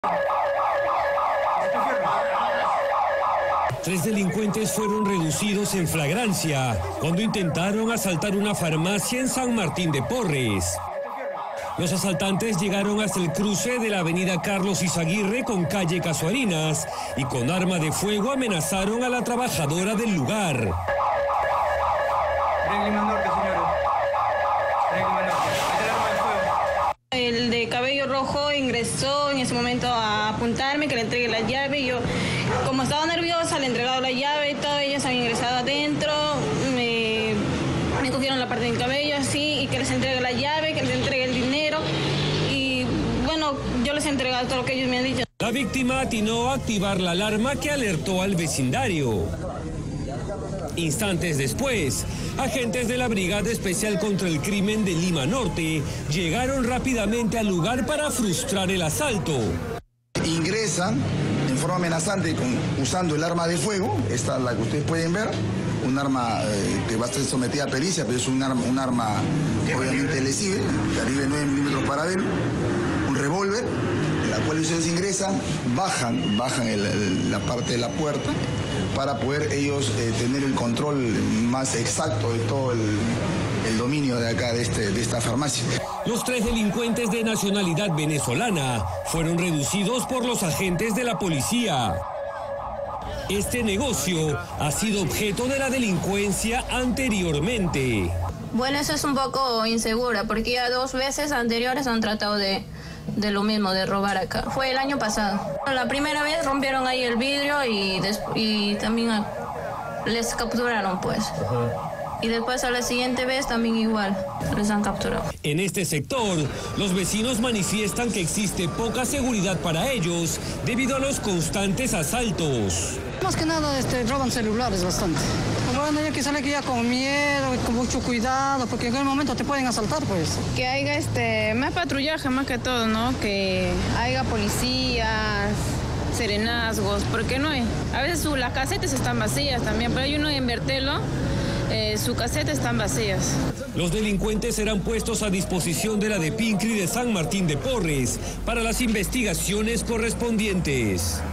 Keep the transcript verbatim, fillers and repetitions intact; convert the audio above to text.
Tres delincuentes fueron reducidos en flagrancia cuando intentaron asaltar una farmacia en San Martín de Porres. Los asaltantes llegaron hasta el cruce de la avenida Carlos Izaguirre con calle Casuarinas y con arma de fuego amenazaron a la trabajadora del lugar. El de cabello rojo ingresó en ese momento a apuntarme que le entregue la llave y yo, como estaba nerviosa, le he entregado la llave y todo, ellos han ingresado adentro, me, me cogieron la parte del cabello así y que les entregue la llave, que les entregue el dinero y bueno, yo les he entregado todo lo que ellos me han dicho. La víctima atinó a activar la alarma que alertó al vecindario. Instantes después, agentes de la Brigada Especial contra el Crimen de Lima Norte llegaron rápidamente al lugar para frustrar el asalto. Ingresan en forma amenazante con, usando el arma de fuego, esta es la que ustedes pueden ver, un arma eh, que va a ser sometida a pericia, pero es un arma, un arma obviamente lesible, calibre nueve milímetros para ver, un revólver, en la cual ustedes ingresan, bajan, bajan el, el, la parte de la puerta, para poder ellos eh, tener el control más exacto de todo el, el dominio de acá, de, este, de esta farmacia. Los tres delincuentes de nacionalidad venezolana fueron reducidos por los agentes de la policía. Este negocio ha sido objeto de la delincuencia anteriormente. Bueno, eso es un poco insegura, porque ya dos veces anteriores han tratado de... de lo mismo, de robar acá. Fue el año pasado. La primera vez rompieron ahí el vidrio y, y también a, les capturaron, pues. Ajá. Y después a la siguiente vez también igual, les han capturado. En este sector, los vecinos manifiestan que existe poca seguridad para ellos debido a los constantes asaltos. Más que nada este, roban celulares bastante. Bueno, hay que salir aquí ya con miedo y con mucho cuidado, porque en algún momento te pueden asaltar, pues. Que haya este, más patrullaje más que todo, ¿no? Que haya policías, serenazgos, porque no hay. A veces su, las casetas están vacías también, pero hay uno en Bertelo, eh, sus casetas están vacías. Los delincuentes serán puestos a disposición de la DEPINCRI de San Martín de Porres para las investigaciones correspondientes.